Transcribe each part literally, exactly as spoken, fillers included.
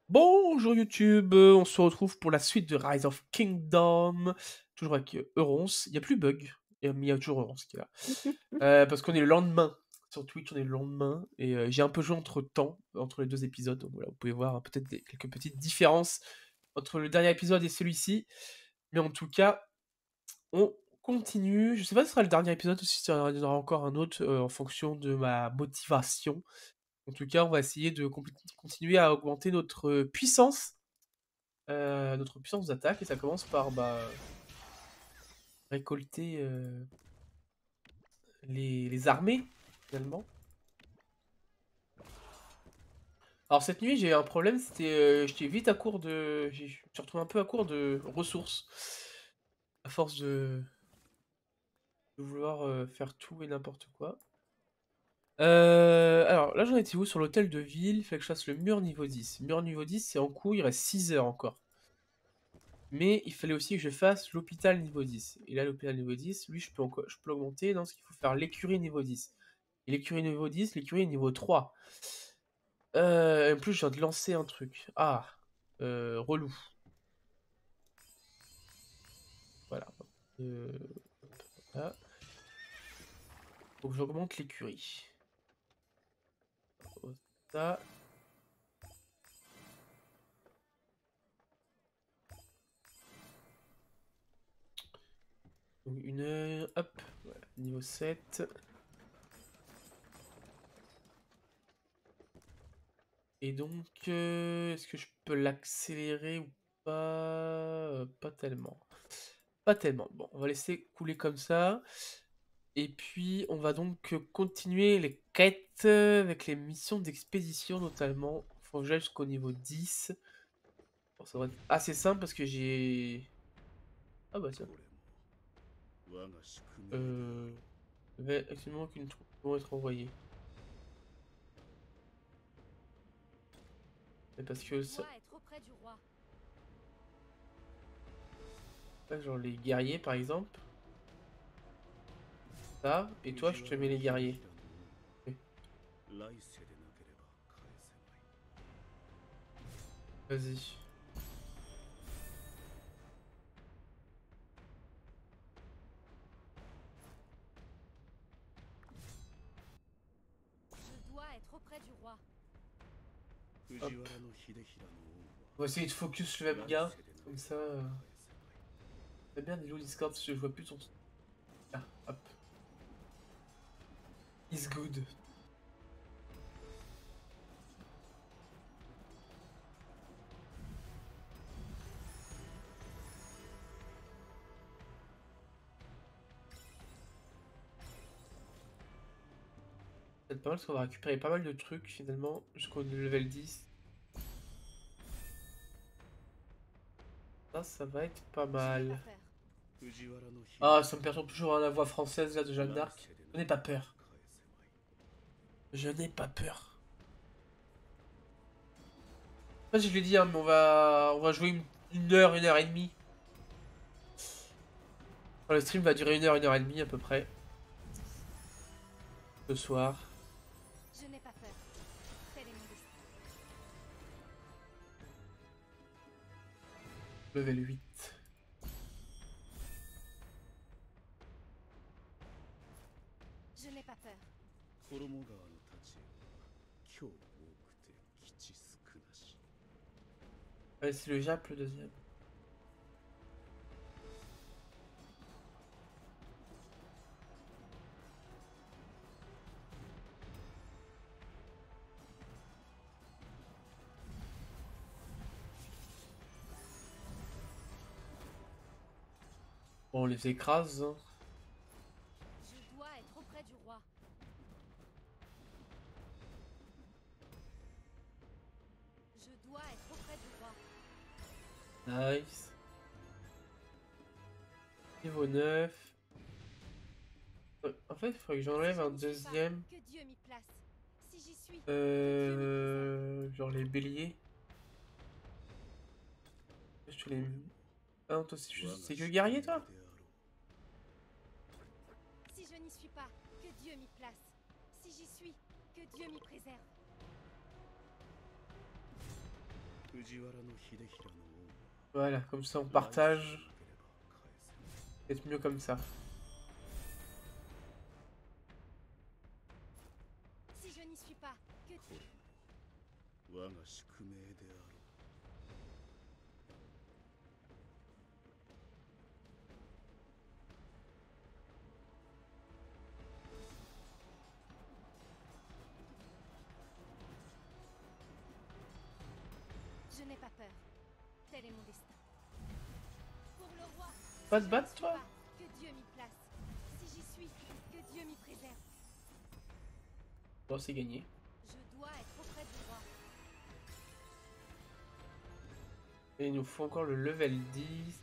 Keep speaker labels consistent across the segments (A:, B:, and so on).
A: Bonjour YouTube, euh, on se retrouve pour la suite de Rise of Kingdom, toujours avec euh, Euronce, il n'y a plus Bug, et- mais il y a toujours Euronce qui est là. Euh, parce qu'on est le lendemain, sur Twitch on est le lendemain, et euh, j'ai un peu joué entre temps, entre les deux épisodes, donc voilà, vous pouvez voir hein, peut-être des- quelques petites différences entre le dernier épisode et celui-ci, mais en tout cas, on continue, je sais pas si ce sera le dernier épisode ou si il y en aura encore un autre euh, en fonction de ma motivation. En tout cas, on va essayer de compl- continuer à augmenter notre euh, puissance euh, notre puissance d'attaque et ça commence par bah, récolter euh, les, les armées finalement. Alors cette nuit j'ai un problème, c'était euh, j'étais vite à court de, j'ai- je me suis retrouvé un peu à court de ressources à force de, de vouloir euh, faire tout et n'importe quoi. Euh, alors là j'en étais où sur l'hôtel de ville, il fallait que je fasse le mur niveau dix. Mur niveau dix c'est en cours, il reste six heures encore. Mais il fallait aussi que je fasse l'hôpital niveau dix. Et là l'hôpital niveau dix, lui je peux, encore, je peux l'augmenter, non, parce qu'il faut faire l'écurie niveau dix. Et l'écurie niveau dix, l'écurie niveau trois. Euh, en plus, je viens de lancer un truc. Ah, euh, relou. Voilà. Euh, là. Faut que j'augmente l'écurie. Ça. Donc une heure. Hop. Voilà. Niveau sept. Et donc, euh, est-ce que je peux l'accélérer ou pas? Euh, Pas tellement. Pas tellement. Bon, on va laisser couler comme ça. Et puis, on va donc continuer les quêtes avec les missions d'expédition notamment. Faut que j'aille jusqu'au niveau dix. Bon, ça va être assez simple parce que j'ai... Ah bah tiens. Euh... Il y avait actuellement qu'une troupe vont être envoyées. Mais parce que ça... Là, genre les guerriers par exemple. Ça, et toi je te mets les guerriers. Ok. Vas-y.
B: Je dois être auprès du roi.
A: Hop. On va essayer de focus le même gars. Comme ça... Euh... C'est bien Nilo Discord parce que je vois plus son... Ah, hop. Is good. C'est pas mal parce qu'on va récupérer pas mal de trucs finalement jusqu'au level dix. Ça, ça va être pas mal. Ah, ça me perturbe toujours hein, la voix française là de Jeanne d'Arc. Je n'ai pas peur. Je n'ai pas peur. Je sais pas si je l'ai dit, hein, mais on va, on va jouer une, une heure, une heure et demie. Enfin, le stream va durer une heure, une heure et demie à peu près. Ce soir.
B: Je n'ai pas peur. Tel est mon destin.
A: Level huit.
B: Je n'ai pas peur.
A: Allez, c'est le Jap le deuxième. Bon, on les écrase. Hein.
B: Je dois être auprès du roi. Je dois être auprès du roi.
A: Nice. Niveau neuf. Euh, En fait, il faudrait que j'enlève un deuxième.
B: Que Dieu m'y place. Si j'y suis.
A: Euh... Genre les béliers. Je te les... Ah non, toi c'est juste... C'est que guerrier toi?
B: Si je n'y suis pas, que Dieu m'y place. Si j'y suis, que Dieu m'y préserve.
A: Voilà, comme ça on partage. C'est mieux comme ça.
B: Si je n'y suis pas, que je n'ai pas peur. Tel est mon destin. Pour le roi.
A: Pas te battre, toi?
B: Pas, que Dieu m'y place. Si j'y suis, que Dieu m'y préserve.
A: Bon, c'est gagné.
B: Je dois être auprès du roi.
A: Et il nous faut encore le level dix.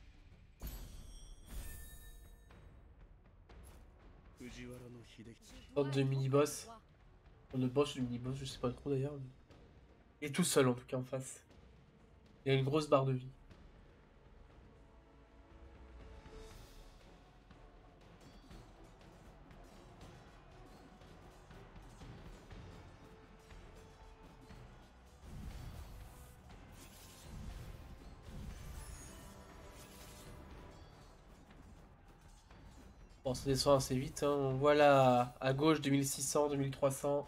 A: Sorte de mini-boss. Le boss, le mini-boss, je sais pas trop d'ailleurs. Mais... il est tout seul en tout cas en face. Il a une grosse barre de vie. Bon, ça descend assez vite. Hein. On voit là à gauche deux mille six cents, deux mille trois cents.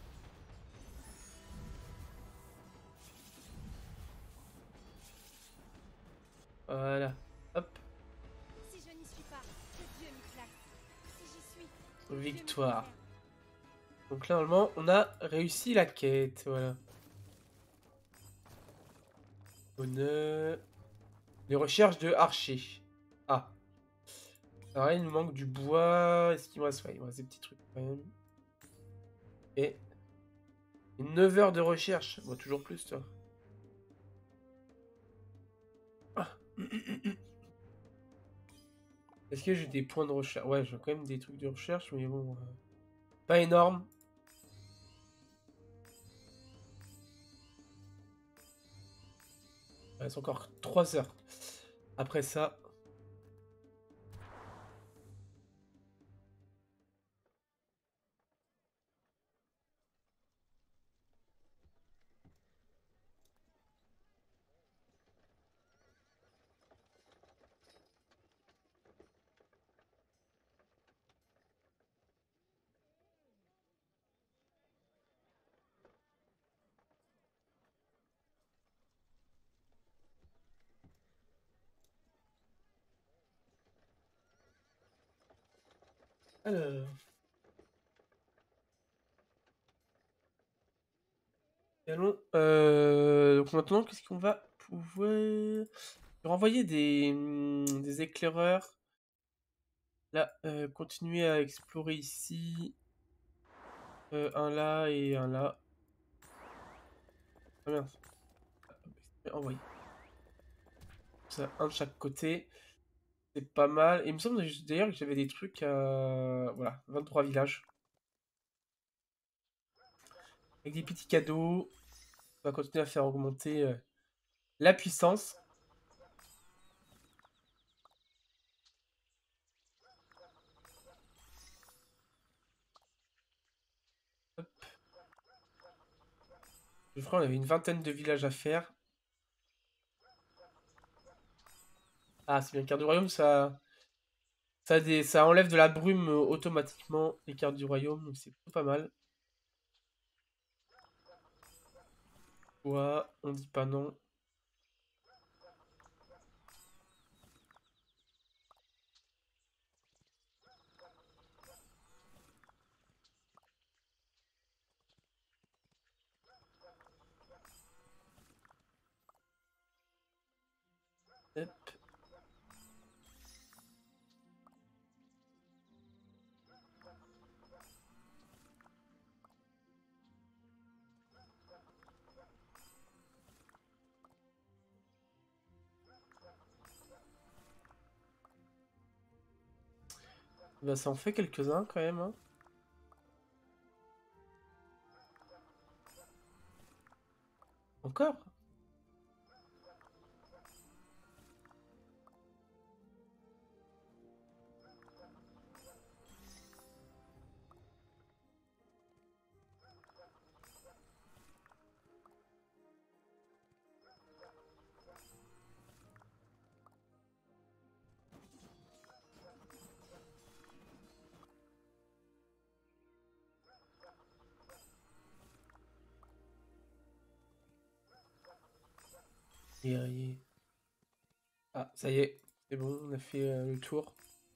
A: Voilà. Hop.
B: Si je n'y suis pas, que Dieu m'y place. Si j'y suis, que Dieu m'y
A: Victoire.
B: préserve.
A: Donc là, normalement, on a réussi la quête. Voilà. Honneur. Les recherches de archer. Ah. Alors là, il nous manque du bois. Est-ce qu'il me reste? Ouais, il me reste des petits trucs quand même. Et neuf heures de recherche. Bon, toujours plus, toi. Ah. Est-ce que j'ai des points de recherche? Ouais, j'ai quand même des trucs de recherche, mais bon... euh, pas énorme. Il reste encore trois heures. Après ça... Alors... allons... Euh... Donc maintenant, qu'est-ce qu'on va pouvoir... renvoyer des, hum, des éclaireurs. Là, euh, continuer à explorer ici. Euh, un là et un là. Ah merde. Envoyer. Ça, un de chaque côté. C'est pas mal. Et il me semble d'ailleurs que j'avais des trucs à... voilà, vingt-trois villages. Avec des petits cadeaux. On va continuer à faire augmenter euh, la puissance. Hop. Je crois qu'on avait une vingtaine de villages à faire. Ah, c'est bien. Carte du royaume, ça... Ça, des... ça enlève de la brume euh, automatiquement, les cartes du royaume. Donc c'est plutôt pas mal. Ouais, on dit pas non. Hop. Bah, ça en fait quelques-uns quand même. Hein. Encore? Guerrier. Ah, ça y est. C'est bon, on a fait euh, le tour.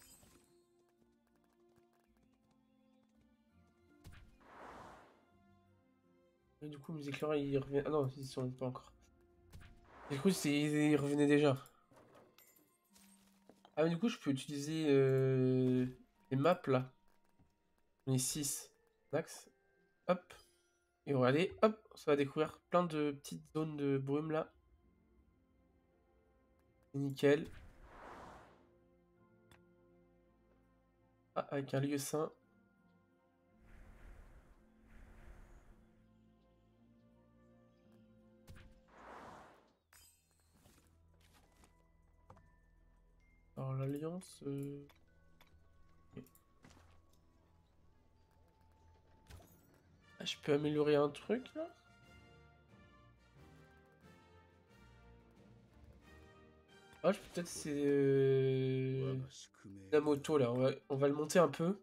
A: Et du coup, mes éclaireurs, ils reviennent. Ah non, ils sont pas encore. Du coup, ils revenaient déjà. Ah, mais du coup, je peux utiliser euh, les maps là. On est six. Max. Hop. Et regardez, hop, ça va découvrir plein de petites zones de brume là. Nickel. Ah, avec un lieu sain. Alors l'alliance... Euh... ok. Ah, je peux améliorer un truc là? Ah, je peux peut-être c'est... Euh... la moto là, on va, on va le monter un peu.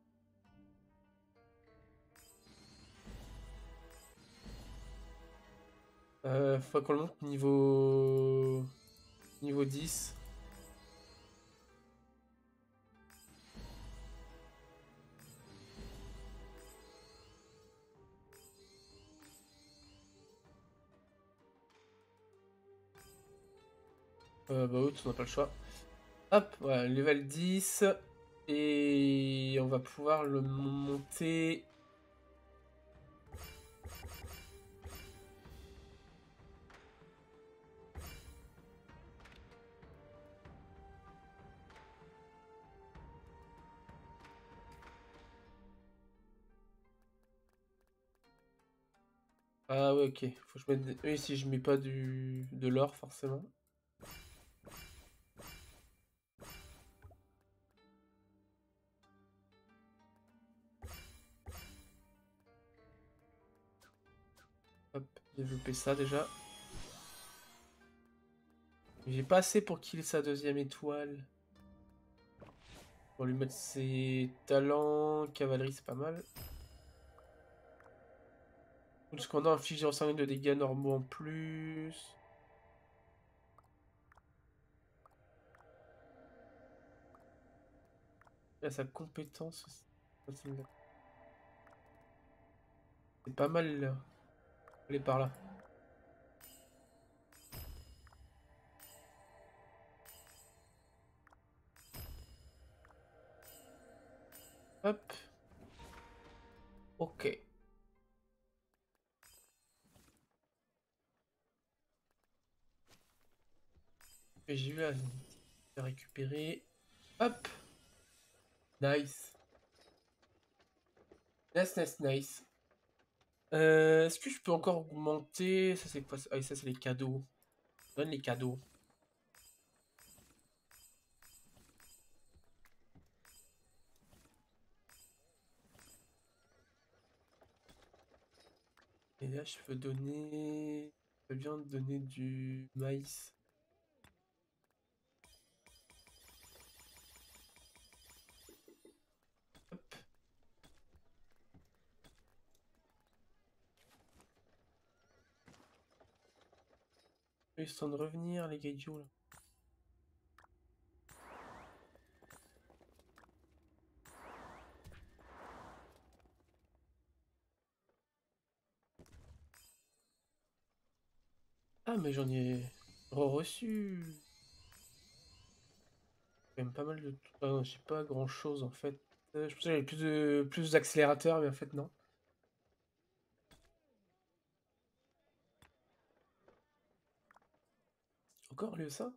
A: Euh, faut qu'on le monte niveau... Niveau dix. Euh, bah oups, on n'a pas le choix. Hop, voilà, level dix. Et on va pouvoir le monter... Ah ouais, ok. Faut que je mette... des- Oui, si je mets pas du... de l'or, forcément. Hop, développer ça déjà. J'ai pas assez pour qu'il ait sa deuxième étoile. On va lui mettre ses talents. Cavalerie, c'est pas mal. Parce qu'on a infligé en cinq de dégâts normaux en plus. Il a sa compétence aussi. C'est pas mal là. Aller par là. Hop. Ok. Et j'ai vu à récupérer. Hop. Nice. Nice, nice, nice. Euh, Est-ce que je peux encore augmenter? Ça c'est quoi? Ah, ça c'est les cadeaux. Donne les cadeaux. Et là je peux donner... Je peux bien donner du maïs. Hop. Ils sont de revenir les gaijus là. Ah mais j'en ai reçu. Quand même pas mal de... Ah non, j'ai pas grand chose en fait. Euh, je pensais que j'avais plus de plus d'accélérateurs mais en fait non. Encore lieu ça?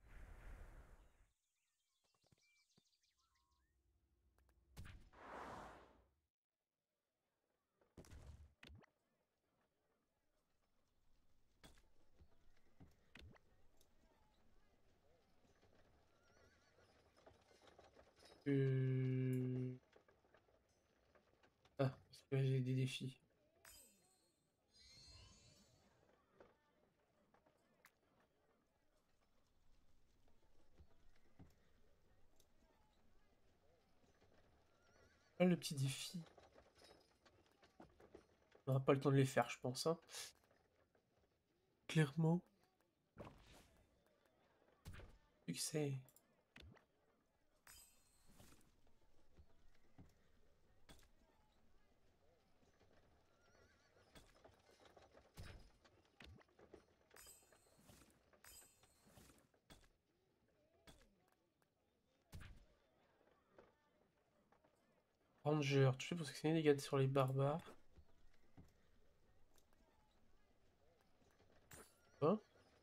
A: Euh... Ah, parce que j'ai des défis. Ah, le petit défi. On n'aura pas le temps de les faire, je pense. Hein. Clairement. Succès. Ranger, touché pour sélectionner les dégâts sur les barbares. Hein?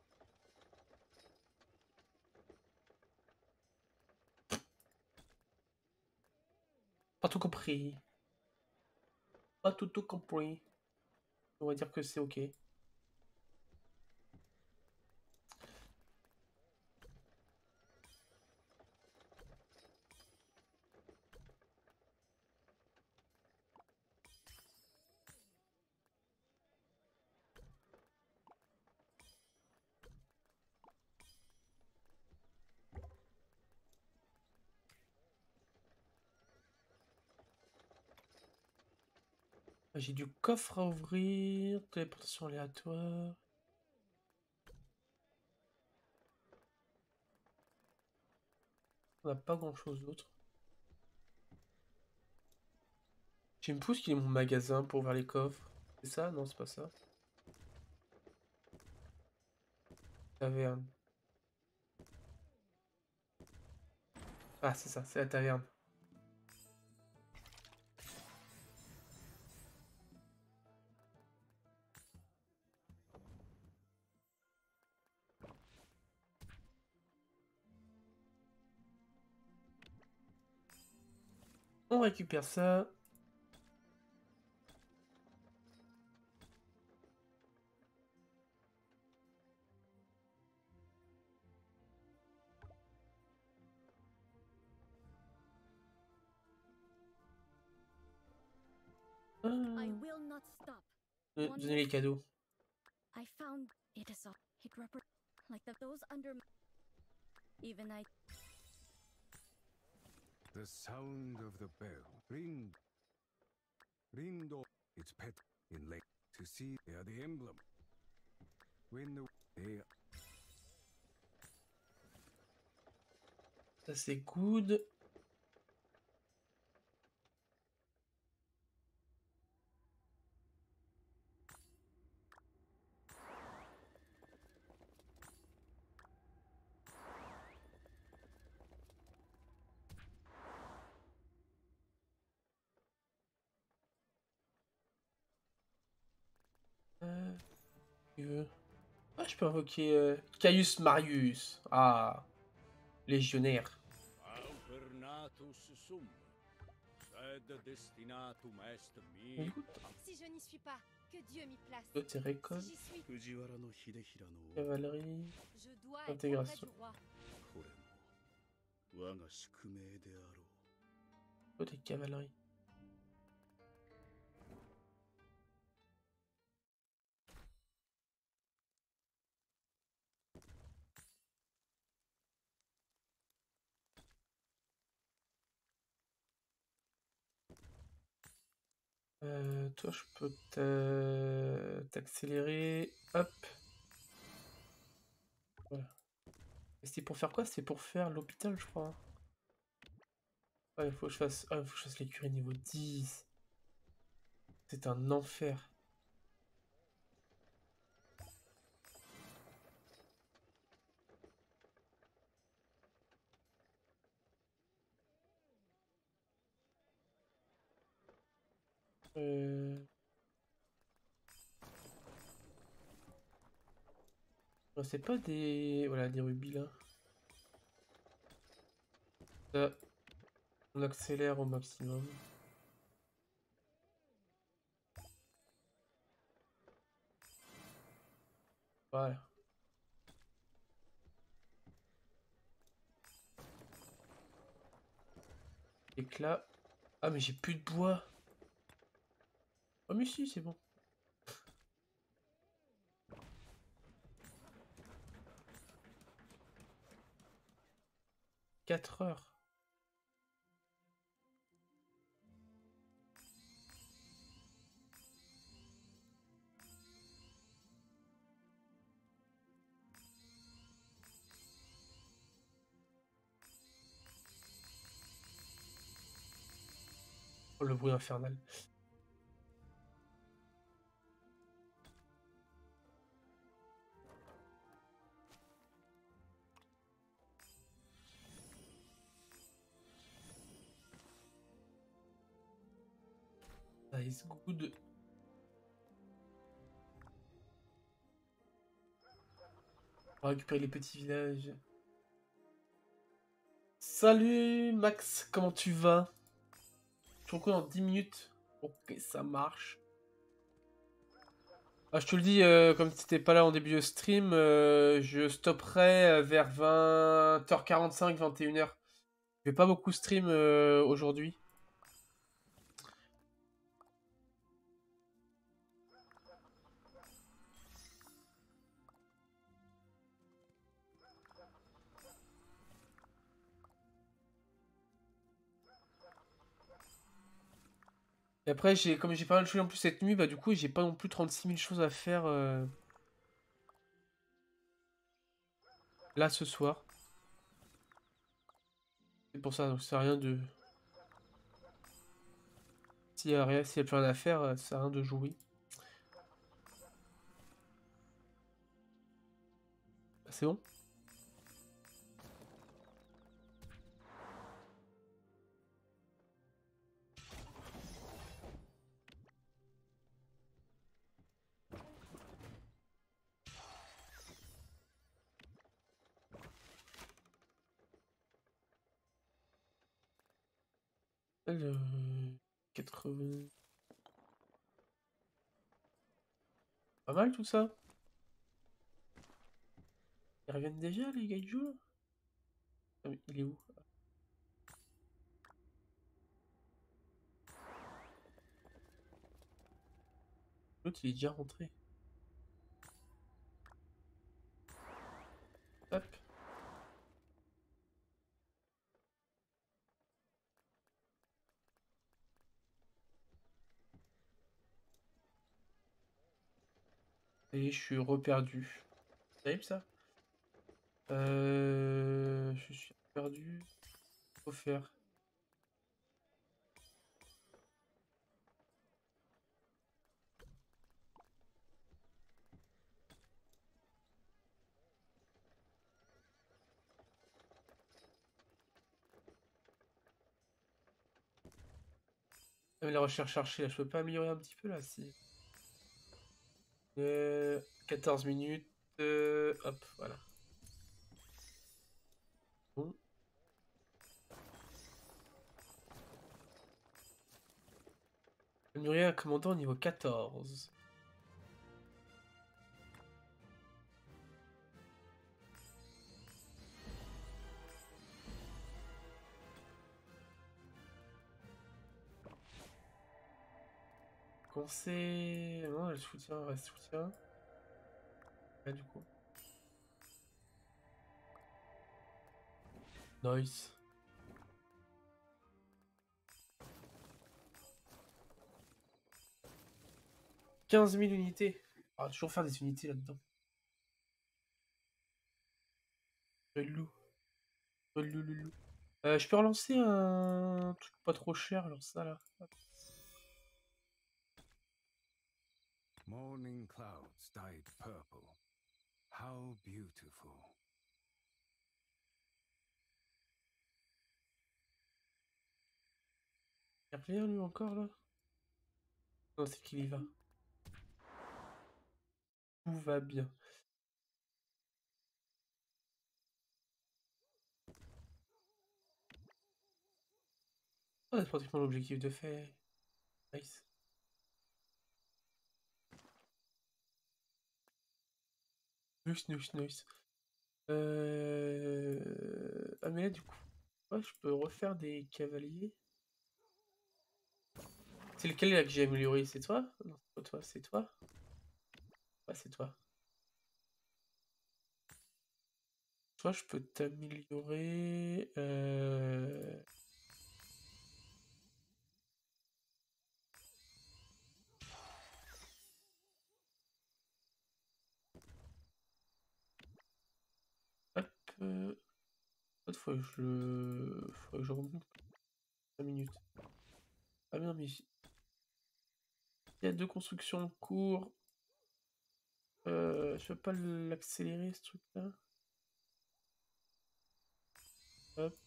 A: Pas tout compris. Pas tout, tout compris. On va dire que c'est ok. J'ai du coffre à ouvrir. Téléportation aléatoire. On n'a pas grand chose d'autre. J'ai une pousse qui est mon magasin pour ouvrir les coffres. C'est ça? Non, c'est pas ça. Taverne. Ah, c'est ça, c'est la taverne. On récupère ça. Ah.
B: I will not stop.
A: Euh,
B: One
A: Donnez les cadeaux.
B: I found it is all it repre like the, those under my even I
C: The sound of the bell. Ring. Rindo. Its pet in lake to see they are the emblem. When the they
A: Ça c'est good. Euh, tu veux. Ah, je peux invoquer euh, Caius Marius. Ah, légionnaire.
D: Aupernatus sum, sed destinatum est mi.
A: Écoute,
B: si je n'y suis pas, que Dieu m'y place.
A: toi, tes récoltes,
B: Si j'y suis,
D: Fujiwara no Hidehira no
A: cavalerie.
B: je dois être auprès
A: Intégration.
B: du roi.
D: これも我が宿命であろう。
A: Toi, t'es cavalerie. Euh, toi, je peux t'a- t'accélérer. Hop. Voilà. Et c'était pour faire quoi? C'était pour faire l'hôpital, je crois. Ah, il faut que je fasse, ah, il faut que je fasse l'écurie niveau dix. C'est un enfer. Euh... ouais, c'est pas des... Voilà, des rubis, là. Ça, on accélère au maximum. Voilà. Éclat. Ah, mais j'ai plus de bois. Oh, mais si, c'est bon. quatre heures. le bruit infernal. Ça is good. On va récupérer les petits villages. Salut Max, comment tu vas? Je te recours dans dix minutes. Ok, ça marche. Ah, je te le dis, euh, comme tu n'étais pas là en début de stream, euh, je stopperai vers vingt heures quarante-cinq, vingt et une heures. Je vais pas beaucoup stream euh, aujourd'hui. Et après, j'ai, comme j'ai pas mal de choses en plus cette nuit, bah du coup, j'ai pas non plus trente-six mille choses à faire euh, là ce soir. C'est pour ça, donc ça sert à rien de... S'il y a rien, s'il y a plus rien à faire, euh, ça sert à rien de jouer. Bah, c'est bon? Alors, quatre-vingts... Pas mal tout ça. Ils reviennent déjà les gaijus là? Ah, mais il est où? L'autre il est déjà rentré. Hop. Et je suis reperdu. C'est terrible ça? Euh... Je suis perdu. Faut faire. Ah, mais la recherche cherchée là, je peux pas améliorer un petit peu là si. Euh, quatorze minutes. euh, Hop, voilà. Bon. Améliorer un commandant au niveau quatorze. Conseil. Non, elle soutient, elle soutient. Là du coup. Nice. quinze mille unités. On va toujours faire des unités là-dedans. Relou. Relou, loulou. Euh, je peux relancer un truc pas trop cher, genre ça là. Hop.
C: Morning clouds dyed purple. How beautiful.
A: Y'a rien lui encore là? Non, c'est qu'il y va. Tout va bien. Oh, c'est pratiquement l'objectif de fait. Nice. Nice, nice, nice. Euh... Ah mais là du coup, ouais, je peux refaire des cavaliers. C'est lequel là que j'ai amélioré? C'est toi? Non, c'est pas toi, c'est toi? Ouais, c'est toi. Toi, je peux t'améliorer... Euh... Hop... Euh... Faut que je le... Faut que je remonte cinq minutes. Très bien, mais il y a deux constructions en cours. Euh, je peux pas l'accélérer ce truc-là. Hop.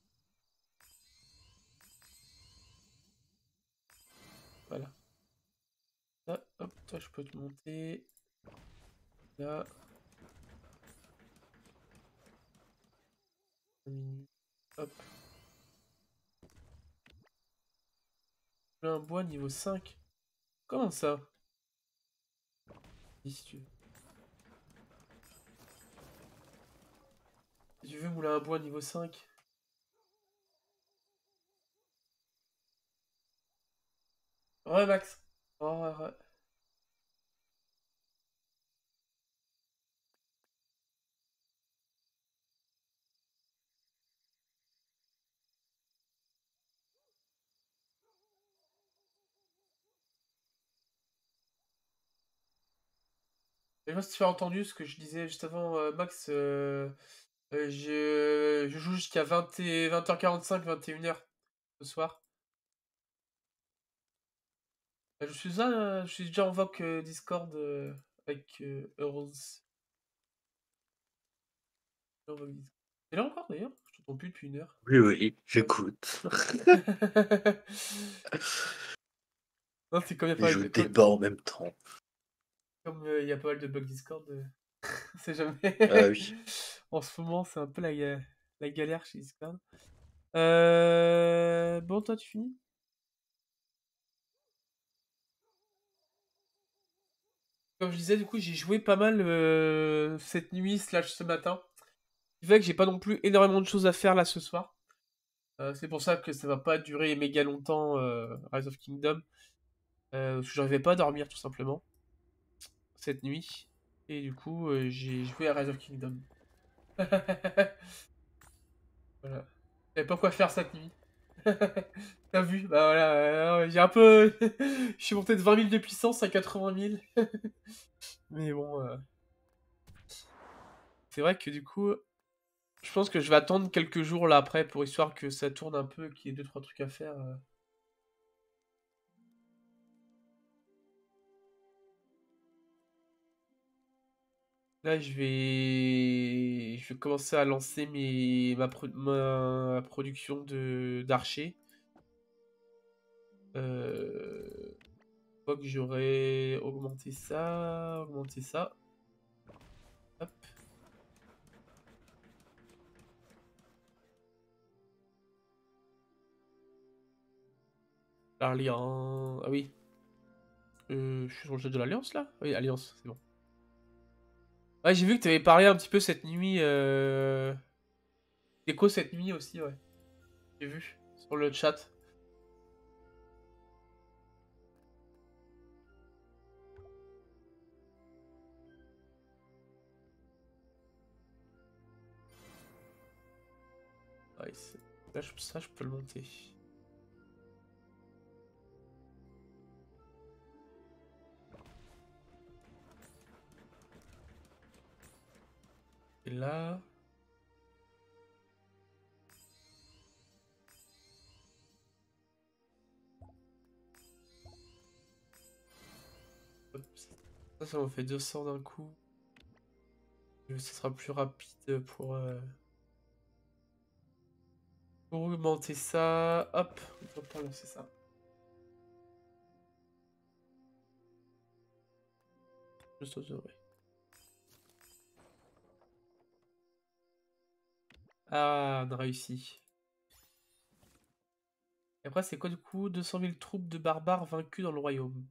A: Voilà. Là, hop, toi je peux te monter. Là. Hop. J'ai un bois niveau cinq. Comment ça? Si tu veux. Si tu veux mouler un bois niveau cinq. Ouais, Max. Ouais, ouais, ouais. Je sais pas si tu as entendu ce que je disais juste avant, euh, Max. Euh, euh, je, je joue jusqu'à vingt et- vingt heures quarante-cinq, vingt et une heures ce soir. Euh, Je suis, là, euh, je suis déjà en voc euh, Discord euh, avec euh, Earls. En voc Discord. T'es là encore d'ailleurs? Je t'entends plus depuis une heure.
E: Oui, oui, j'écoute.
A: Non, c'est comme il y a
E: Et
A: pas
E: je
A: mal de, comme,
E: débat en même temps.
A: comme, euh, il y a pas mal de bugs Discord, euh, on sait jamais.
E: Ah oui.
A: En ce moment, c'est un peu la, ga- la galère chez Discord. Euh... Bon, toi, tu finis? Comme je disais, du coup, j'ai joué pas mal euh, cette nuit slash ce matin. Ce qui fait que j'ai pas non plus énormément de choses à faire là ce soir. Euh, c'est pour ça que ça va pas durer méga longtemps, euh, Rise of Kingdom. Euh, parce que j'arrivais pas à dormir tout simplement cette nuit. Et du coup, euh, j'ai joué à Rise of Kingdom. Voilà. J'avais pas quoi faire cette nuit. T'as vu? Bah voilà, euh, j'ai un peu... Je suis monté de vingt mille de puissance à quatre-vingt mille. Mais bon... euh, C'est vrai que du coup... Je pense que je vais attendre quelques jours là après pour histoire que ça tourne un peu, qu'il y ait deux trois trucs à faire. euh. Là, je vais... Je vais commencer à lancer mes... ma, pro- ma production de d'archers. Euh... Je crois que j'aurais augmenté ça, augmenté ça. Hop. L'Alliance... Ah oui. Euh, je suis sur le jeu de l'Alliance là? Oui, Alliance, c'est bon. Ouais, j'ai vu que tu avais parlé un petit peu cette nuit. Euh... Déco cette nuit aussi, ouais. J'ai vu sur le chat. Nice. Là, je- ça, je peux le monter. Et là... Hop, ça, ça m'en fait deux cents d'un coup. Et ça sera plus rapide pour... euh, Pour augmenter ça. Hop, on va pas lancer ça. Juste aux oreilles. Ah, on a réussi. Et après, c'est quoi du coup? deux cent mille troupes de barbares vaincus dans le royaume.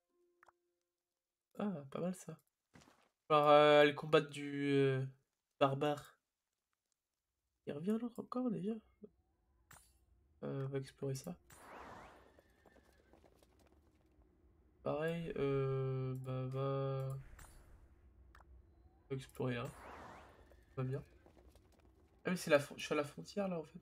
A: Ah, pas mal ça. Alors, euh, aller combattre du euh, barbare. Il revient l'autre encore déjà? Euh, on va explorer ça. Pareil, euh, bah va... va explorer là. Va bien. Ah mais c'est la fron- je suis à la frontière là en fait.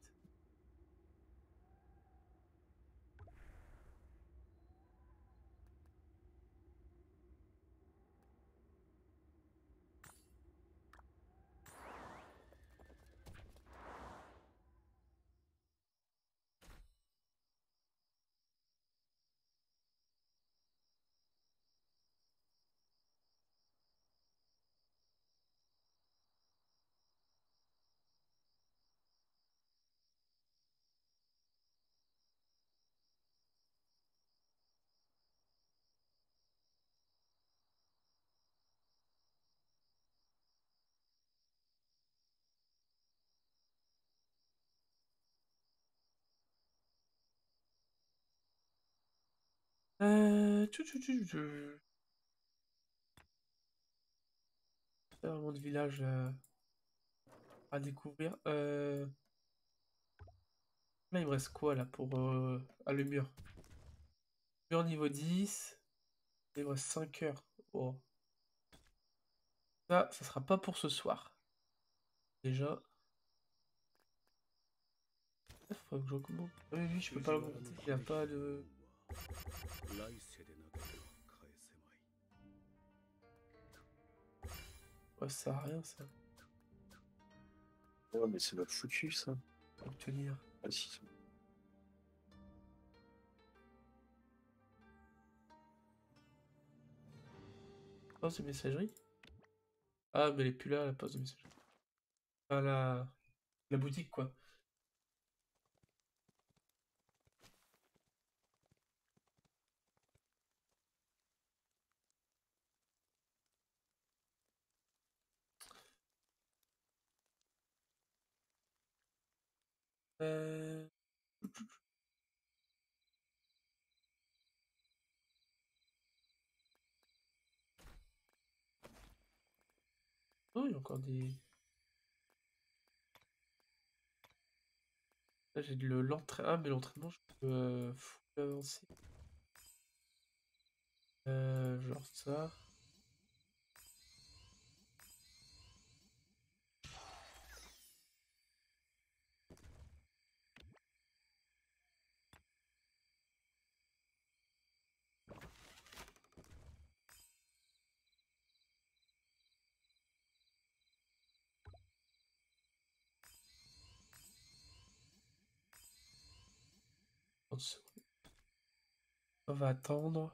A: Euh... tchou, tchou, tchou, tchou. C'est un monde village là, à découvrir. Euh... Là, il me reste quoi là pour... Euh... Ah, le mur. Mur niveau dix. Il me reste cinq heures. Oh. Ça, ça sera pas pour ce soir. Déjà. Il faudrait que j'augmente. Ah oui, oui, je peux pas l'augmenter. Il a pas de...
D: 来世でなければ返せまい。
A: Ouais, ça sert à rien ça.
E: Ouais, mais c'est pas foutu ça.
A: Obtenir.
E: Ah, si.
A: Poste de messagerie. Ah, mais elle est plus là, la poste de messagerie. Ah, la... la boutique, quoi. Euh... Oh, il y a encore des... Là, j'ai de l'entraînement. Ah, mais l'entraînement, je peux euh, full avancer. Euh, genre ça. trente secondes. On va attendre.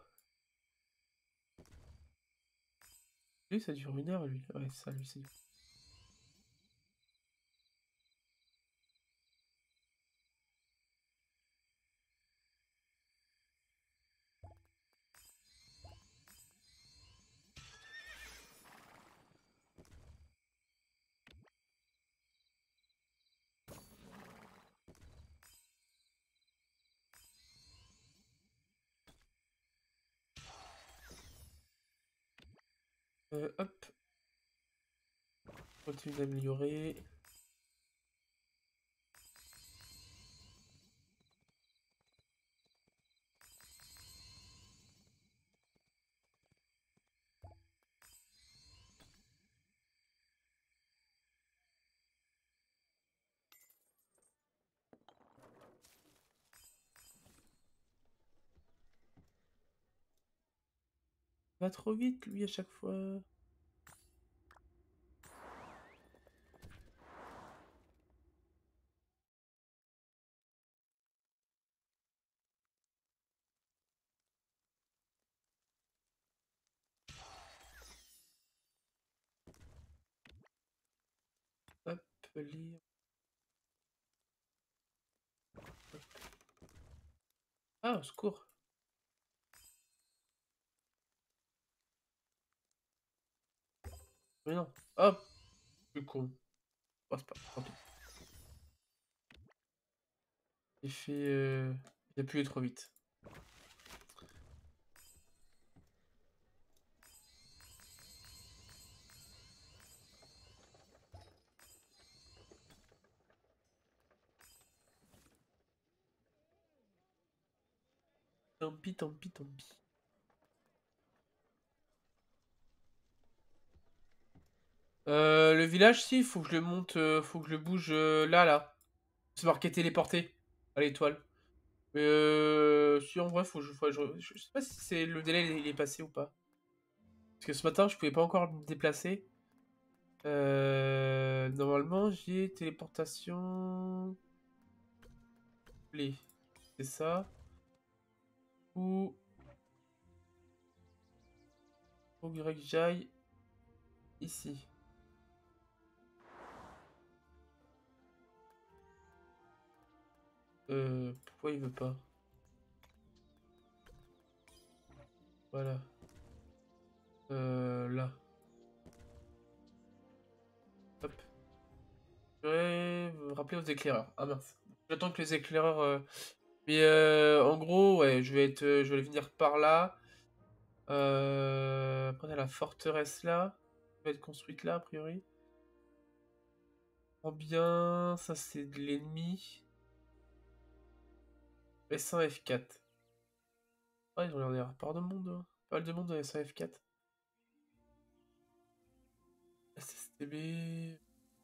A: Lui, ça dure une heure, lui. Ouais, ça, lui, c'est dur. Euh, hop. Continue d'améliorer. Va trop vite, lui, à chaque fois. Hop, lire. Hop. Ah, au secours. Mais non. Hop. Le con. Oh, c'est pas... Tant pis. J'ai fait... Euh... J'ai appuyé trop vite. Tant pis, tant pis, tant pis. Euh, le village, si, faut que je le monte, euh, faut que je le bouge euh, là, là. C'est marqué téléporté à l'étoile. Mais euh, si, en vrai, faut que je, faut que je, je sais pas si c'est le délai il est passé ou pas. Parce que ce matin, je pouvais pas encore me déplacer. Euh, normalement, j'ai téléportation. Les. C'est ça. Ou. Faut que j'aille ici. Euh, pourquoi il veut pas? Voilà. Euh, là. Hop. Je vais me rappeler aux éclaireurs. Ah mince. J'attends que les éclaireurs... euh, Mais euh, en gros, ouais, je vais être, euh, je vais venir par là. Euh, après, on a la forteresse là. Elle va être construite là, a priori. En bien, ça c'est de l'ennemi. S un F quatre. Ouais, ils ont l'air d'avoir pas de monde. Hein. Pas mal de monde dans S un F quatre. S S T B.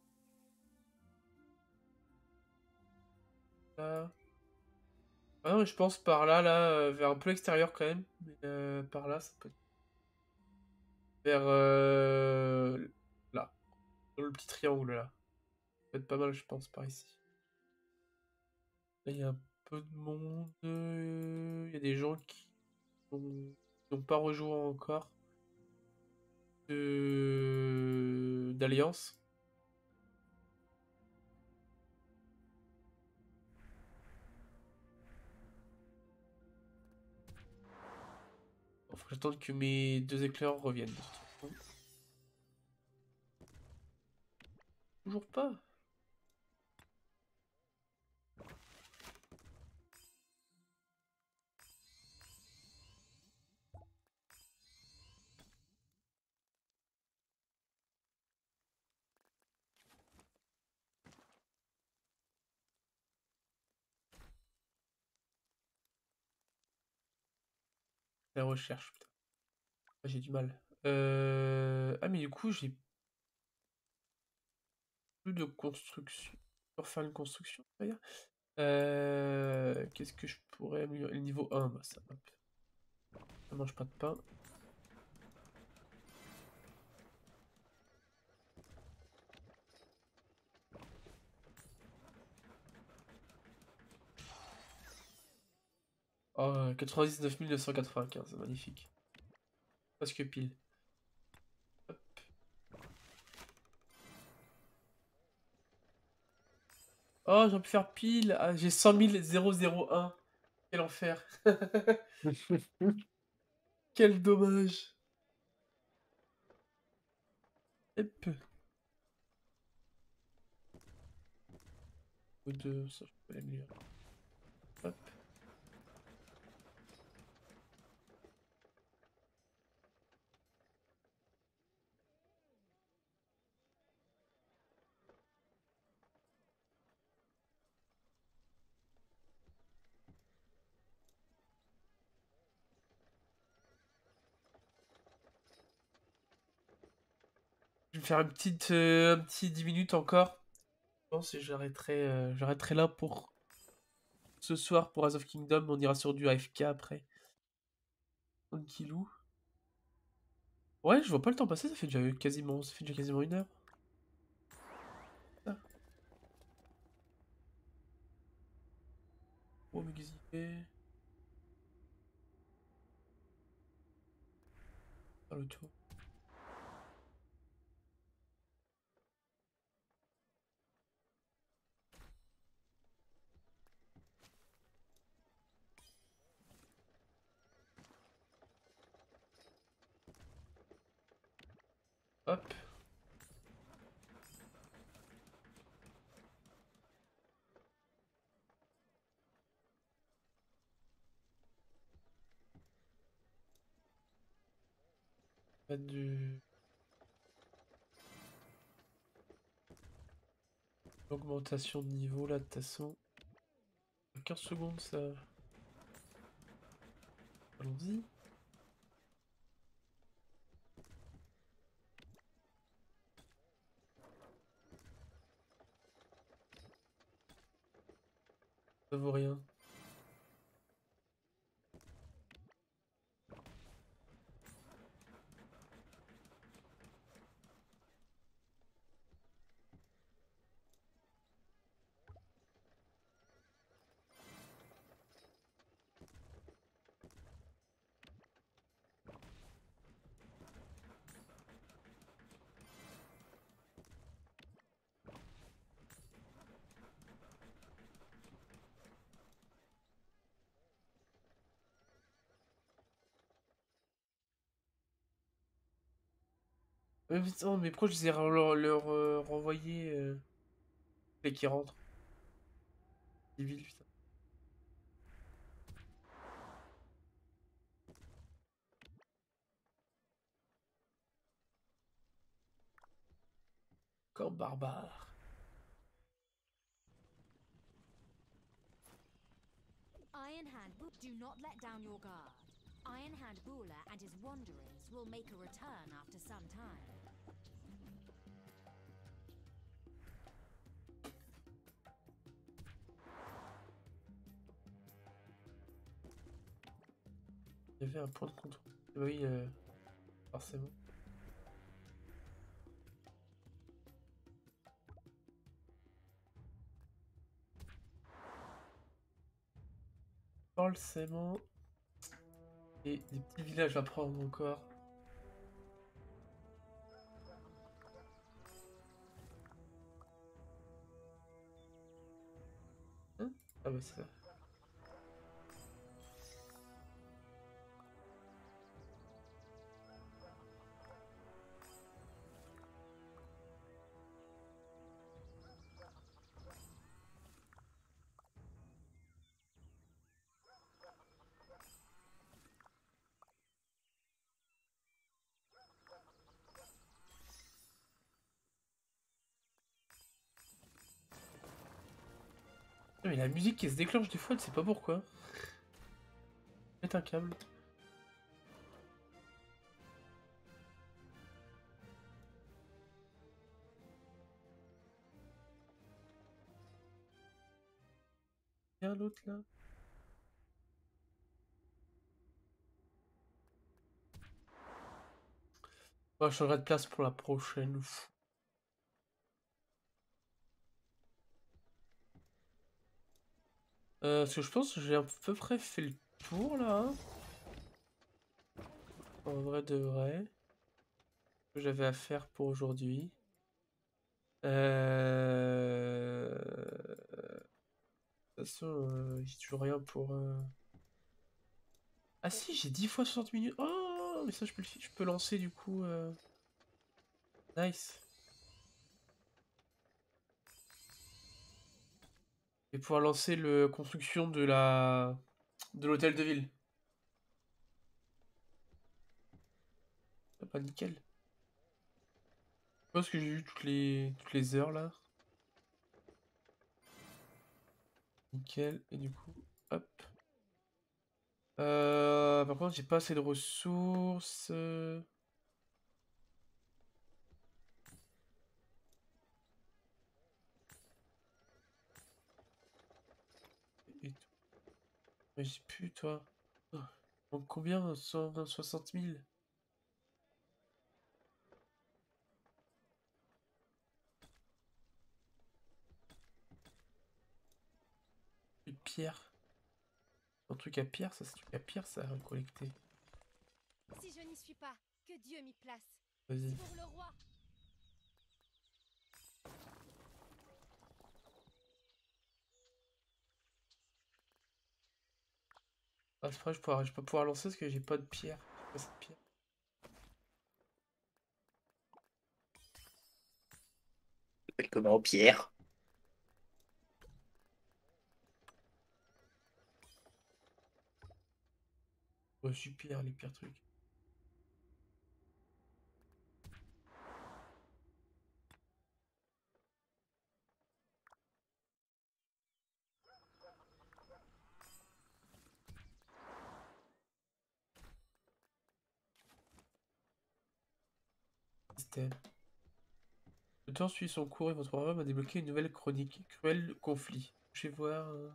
A: Là. Ah non, mais je pense par là, là, euh, vers un peu l'extérieur quand même. Mais euh, par là, ça peut être. Vers euh, là. Dans le petit triangle là. Ça peut être pas mal, je pense, par ici. Là, il y a un peu de monde. euh, Il y a des gens qui n'ont qui n'ont pas rejoint encore de d'Alliance. Bon, faut que j'attende que mes deux éclairs reviennent. De toute façon. Toujours pas. La recherche, putain. Ah, j'ai du mal. Euh... Ah, mais du coup, j'ai plus de construction. Pour faire une construction, d'ailleurs. Euh... Qu'est-ce que je pourrais améliorer? Le niveau un, bah ça, hop. Ça mange pas de pain. Oh, quatre-vingt-dix-neuf mille neuf cent quatre-vingt-quinze, magnifique. Presque pile. Hop. Oh, j'aurais pu faire pile. Ah, j'ai cent mille zéro un. Quel enfer. Quel dommage. Hop. Ou deux, ça je peux l'améliorer. Hop. Je vais faire une petite, euh, un petit dix minutes encore. Je pense que j'arrêterai euh, j'arrêterai là pour ce soir pour Rise of Kingdom. On ira sur du A F K après. Tranquillou. Ouais, je vois pas le temps passer, ça fait déjà quasiment, ça fait déjà quasiment une heure. Ah. Oh, mais qu'est-ce qu'il fait? Faire le tour. Hop. Pas de... Augmentation de niveau là, de toute façon. quinze secondes ça. Allons-y. Ça vaut rien. Mais putain, mais pourquoi je les ai re- leur, leur euh, renvoyé euh, les qui rentrent? Civil, putain. Camp barbare.
F: Ironhand, Bo- do not let down your guard. Ironhand Bula and his wanderers will make a return after some time.
A: Il y avait un point de contrôle. Oui, euh, forcément. Forcément. Et des petits villages à prendre encore. Hein? Ah bah c'est ça. Mais la musique qui se déclenche des fois, je sais pas pourquoi. Pète un câble. Il y a l'autre là. Ouais, je changerai de place pour la prochaine fois. Euh, parce que je pense que j'ai à peu près fait le tour là. Hein. En vrai de vrai. Ce que j'avais à faire pour aujourd'hui. Euh... De toute façon, euh, j'ai toujours rien pour... euh, Ah si, j'ai dix fois soixante minutes. Oh, mais ça, je peux, le... je peux lancer du coup. euh, Nice. Et pouvoir lancer la construction de la... de l'hôtel de ville. Ah, pas nickel. Je pense que j'ai eu toutes les... toutes les heures là. Nickel. Et du coup, hop. Euh, par contre, j'ai pas assez de ressources. euh, Et tout. Mais j'ai plus, toi. Oh, donc combien? cent soixante mille? Une pierre. Un truc à pierre, ça c'est un truc à pierre, ça à collecter.
F: Si je n'y suis pas, que Dieu m'y place.
A: Vas-y.
F: Pour le roi.
A: Ah, c'est vrai, je, pourrais, je peux pouvoir lancer parce que j'ai pas de pierre. J'ai pas cette pierre.
E: S'appelle comment, Pierre?
A: Oh, super, les pires trucs. Système. Le temps suit son cours et votre royaume a débloqué une nouvelle chronique. Cruel conflit. Je vais voir. euh,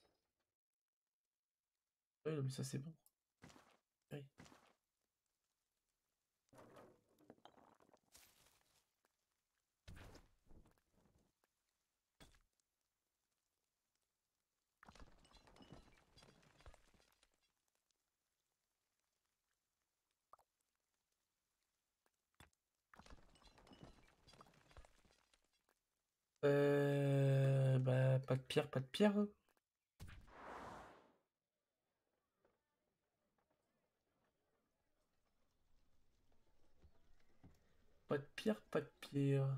A: Ouais, non, mais ça c'est bon. Oui. Euh... Bah, pas de pierre, pas de pierre. Hein. Pas de pierre, pas de pierre.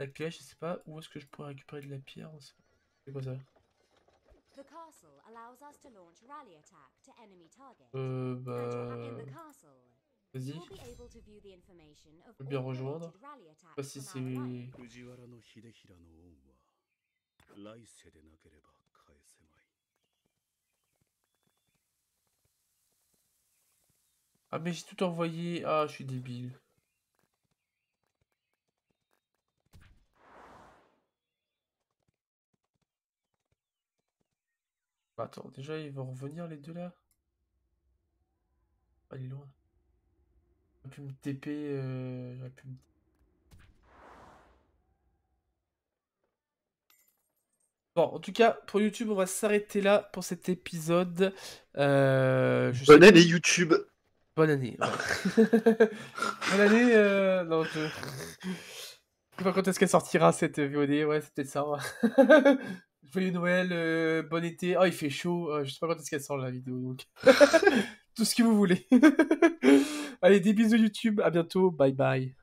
A: La clé, je sais pas où est-ce que je pourrais récupérer de la pierre. C'est quoi ça?
F: The castle allows us to launch rally attack to enemy targets.
A: Euh,
F: And
A: bah...
F: in the castle,
A: Vas-y,
F: you'll be able to view the information of
A: je peux bien
F: all
A: rejoindre.
F: related rally
A: Je sais
F: attacks
A: pas si
F: from our alliance.
A: c'est...
D: 藤原の秀衡の恩は来世でなければ返せまい。
A: Ah mais j'ai tout envoyé. Ah, je suis débile. Attends, déjà ils vont revenir les deux là? Ah, il est loin. J'aurais pu me T P... Euh... J'aurais pu me... Bon, en tout cas, pour YouTube, on va s'arrêter là pour cet épisode. Euh, je
E: Bonne
A: sais-
E: année YouTube.
A: Bonne année. ouais. Bonne année. Euh... Non, je... je sais pas quand est-ce qu'elle sortira cette V O D. Ouais, c'est peut-être ça. ouais. Joyeux Noël, euh, bon été. Oh, il fait chaud. Euh, je sais pas quand est-ce qu'elle sort la vidéo. Donc, tout ce que vous voulez. Allez, des bisous YouTube. À bientôt. Bye bye.